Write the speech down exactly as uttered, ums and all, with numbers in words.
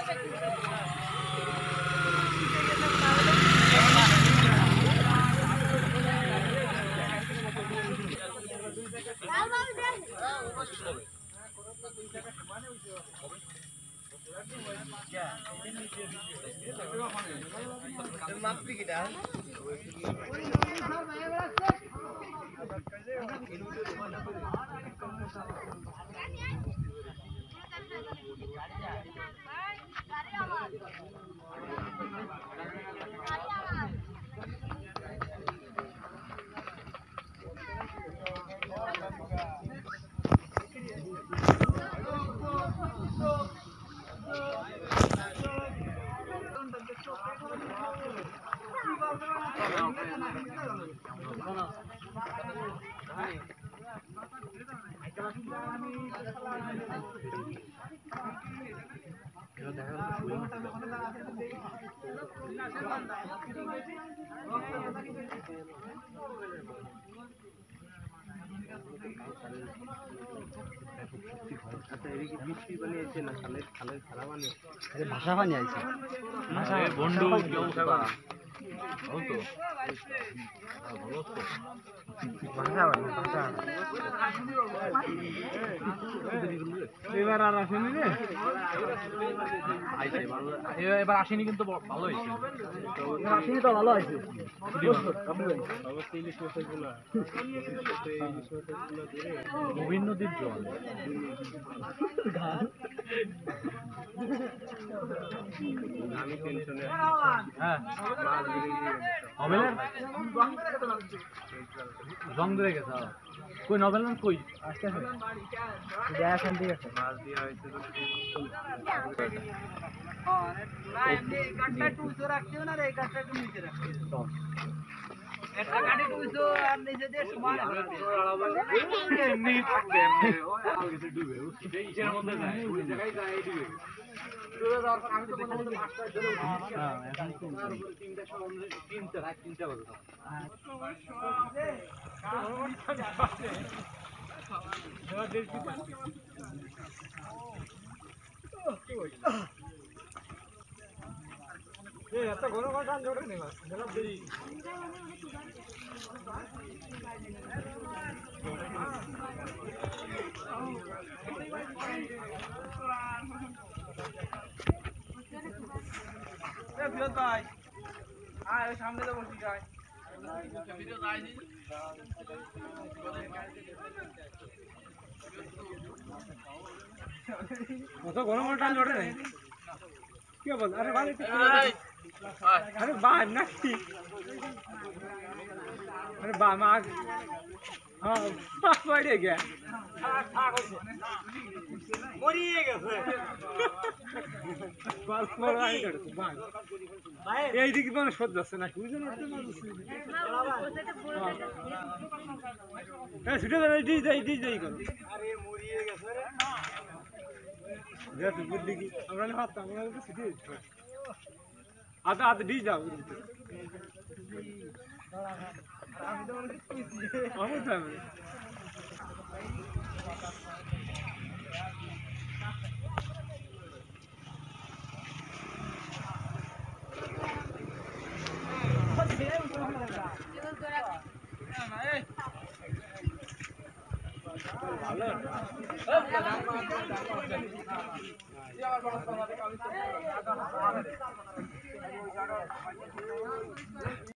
ভাষা পানি আইছে বন্ধু কেউ খাবা এবার আর আসেনি রে এবার আসেনি কিন্তু ভালো হয়েছে আসেনি তো ভালো হয়েছে নবীন নদীর জল হ্যাঁ জং ধরে গেছে কই নভেল নাম কই আজকে আছে এখন ঠিক আছে মাছ দিয়া হয়েছে একটা গাড়ি টুইছো আর নিচে দিয়ে সমান এমনি থাকবে এমনি আর কিছু ডুবে এই ইসের মধ্যে যায় ওই জায়গায় যায় এই ডুবে ডুবে যাওয়ার পর আমি তো মনে মনে মাছটা ধরে হ্যাঁ এখন তিনটা সময় তিনটা রাত তিনটা বাজে এ এত ঘন ঘন টান জোরে নেই মাছ জলব দেরি এ বিরোধ ভাই আয় সামনে তো বসি যায় ভিডিও যায় নি কত গরম টান জোরে নেই কি বল আরে ভাই अरे बाहर ना अरे बा माग हाँ पड़े गया मरिए গেছে গল্প করাই করতে বাই এই দিকে মানে সহ্য যাচ্ছে না বুঝছেন না এই ছুটে যাই দি যাই দি যাই করো আরে মরিয়ে গেছে রে যা তুই বুদ্ধি কি আমরা না হাত আমরা তো ছুটে আদা আদা দি যাও আমি তো মনে করছি আমি তো আমি ভালো